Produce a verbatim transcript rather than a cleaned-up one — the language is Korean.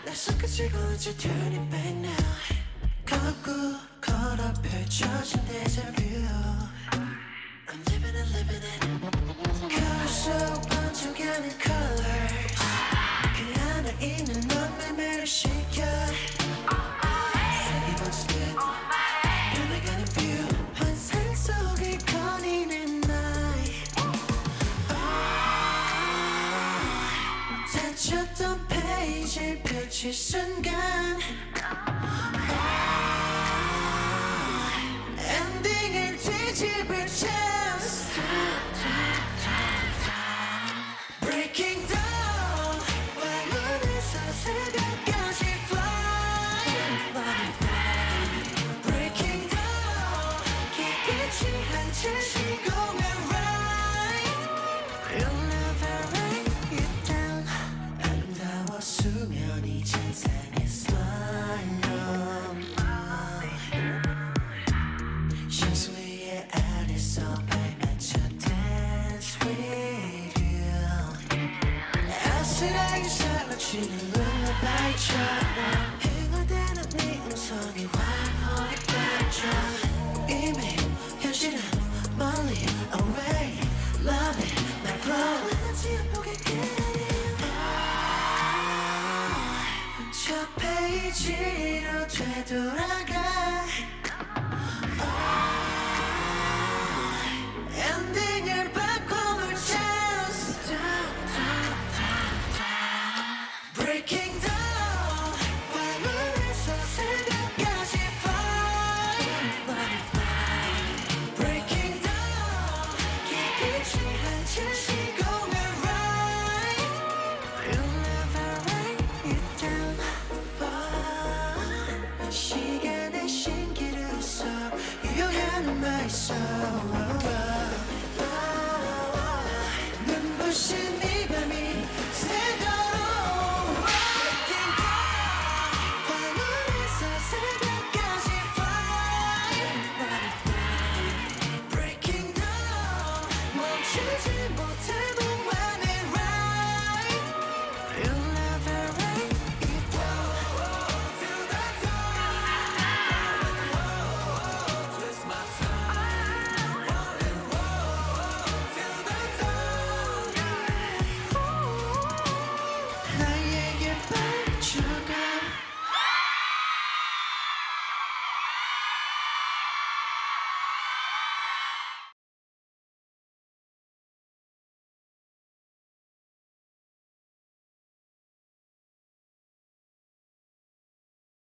손끝을 굳이 turn it back now 거꾸로 걸어 펼쳐진 deja vu I'm living it, living it 거울 속 번져가는 colors 그 안에 있는 넌 매매를 시켜 색이 번지듯 변해가는 view 환상 속에 거니는 night 닫혔던 페이지 펼칠 순간 엔딩을 뒤집을 chance Breaking down 왕원에서 새벽까지 fly Breaking down 깊이 취한 채 시공을 right You'll never write it down 아름다워 수면이 잔상의 slime 향수의 아래서 발맞춰 dance with you 아슬하게 살라치는 lullaby처럼 흥얼대는 네 음성이 환호에 빠져 이미 현실은 멀리 away love it my flow 하지 않보게 저 페이지로 되돌아가 엔딩을 바꿔놓을 chance Breaking down 밤을에서 새벽까지 fly Breaking down 깊이 취한 채 시공을 right You'll never write it down 시간의 신기루 속 유효한 my soul